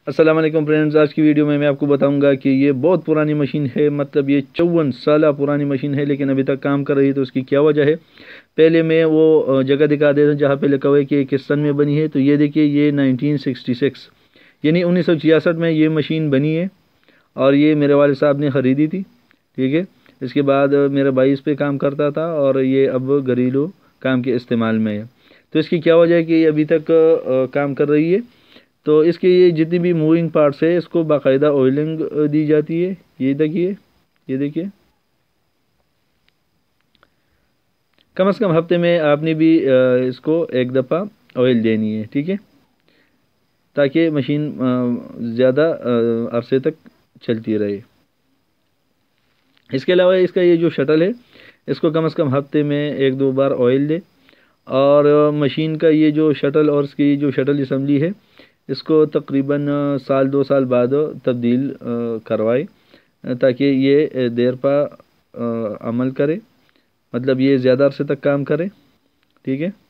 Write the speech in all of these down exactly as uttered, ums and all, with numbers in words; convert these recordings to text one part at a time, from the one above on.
السلام علیکم فرینڈز، آج کی ویڈیو میں میں آپ کو بتاؤں گا کہ یہ بہت پرانی مشین ہے، مطلب یہ چون سالہ پرانی مشین ہے لیکن ابھی تک کام کر رہی ہے۔ تو اس کی کیا وجہ ہے؟ پہلے میں وہ جگہ دکھا دیتا ہوں جہاں پہ لکھا ہوا ہے کہ کس سن میں بنی ہے۔ تو یہ دیکھیے، یہ نائنٹین سکسٹی سکس یعنی انیس سو چھیاسٹھ میں یہ مشین بنی ہے اور یہ میرے والد صاحب نے خریدی تھی، ٹھیک ہے۔ اس کے بعد میرا بھائی اس پہ کام کرتا تھا اور یہ اب گھریلو کام کے استعمال میں ہے۔ تو اس کی کیا وجہ ہے کہ یہ ابھی تک کام کر رہی ہے؟ تو اس کے یہ جتنی بھی موونگ پارٹس ہے اس کو باقاعدہ آئلنگ دی جاتی ہے۔ یہ دیکھیے، یہ دیکھیے، کم از کم ہفتے میں آپ نے بھی اس کو ایک دفعہ آئل دینی ہے، ٹھیک ہے، تاکہ مشین زیادہ عرصے تک چلتی رہے۔ اس کے علاوہ اس کا یہ جو شٹل ہے اس کو کم از کم ہفتے میں ایک دو بار آئل دے، اور مشین کا یہ جو شٹل اور اس کی جو شٹل اسمبلی ہے اس کو تقریباً سال دو سال بعد تبدیل کروائے تاکہ یہ دیر پا عمل کرے، مطلب یہ زیادہ عرصے تک کام کرے، ٹھیک ہے۔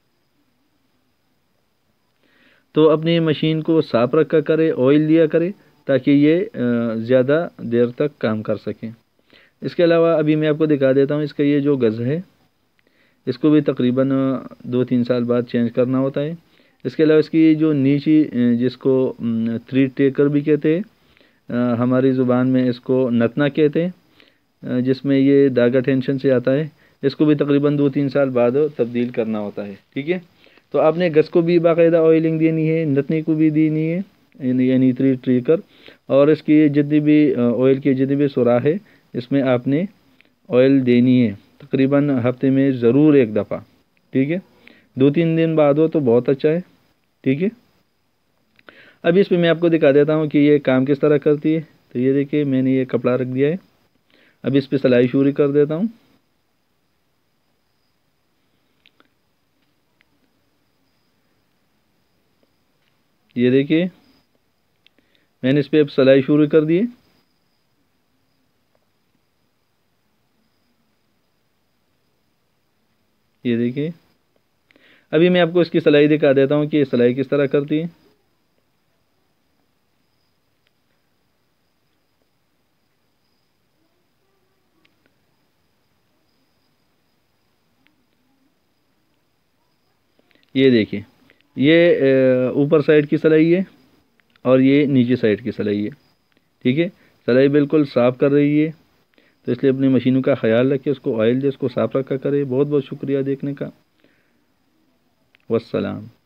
تو اپنی مشین کو صاف رکھا کرے، آئل دیا کرے تاکہ یہ زیادہ دیر تک کام کر سکیں۔ اس کے علاوہ ابھی میں آپ کو دکھا دیتا ہوں، اس کا یہ جو گز ہے اس کو بھی تقریباً دو تین سال بعد چینج کرنا ہوتا ہے۔ اس کے علاوہ اس کی جو نیچی جس کو تھری ٹیکر بھی کہتے ہیں، ہماری زبان میں اس کو نتنا کہتے ہیں، جس میں یہ داغا ٹینشن سے آتا ہے، اس کو بھی تقریباً دو تین سال بعد تبدیل کرنا ہوتا ہے، ٹھیک ہے۔ تو آپ نے گز کو بھی باقاعدہ آئلنگ دینی ہے، نتنے کو بھی دینی ہے، یعنی تھری ٹیکر، اور اس کی جتنی بھی آئل کی جتنی بھی سوراخ ہے اس میں آپ نے آئل دینی ہے تقریباً ہفتے میں ضرور ایک دفعہ، ٹھیک ہے۔ دو تین دن بعد ہو تو بہت اچھا ہے، ٹھیک ہے۔ اب اس پہ میں آپ کو دکھا دیتا ہوں کہ یہ کام کس طرح کرتی ہے۔ تو یہ دیکھیے، میں نے یہ کپڑا رکھ دیا ہے، اب اس پہ سلائی شروع کر دیتا ہوں۔ یہ دیکھیے، میں نے اس پہ اب سلائی شروع کر دی ہے۔ یہ دیکھیے، ابھی میں آپ کو اس کی سلائی دکھا دیتا ہوں کہ یہ سلائی کس طرح کرتی ہے۔ یہ دیکھیے، یہ اوپر سائڈ کی سلائی ہے اور یہ نیچے سائڈ کی سلائی ہے، ٹھیک ہے۔ سلائی بالکل صاف کر رہی ہے، تو اس لیے اپنی مشینوں کا خیال رکھے، اس کو آئل دے، اس کو صاف رکھا کرے۔ بہت بہت شکریہ دیکھنے کا، والسلام۔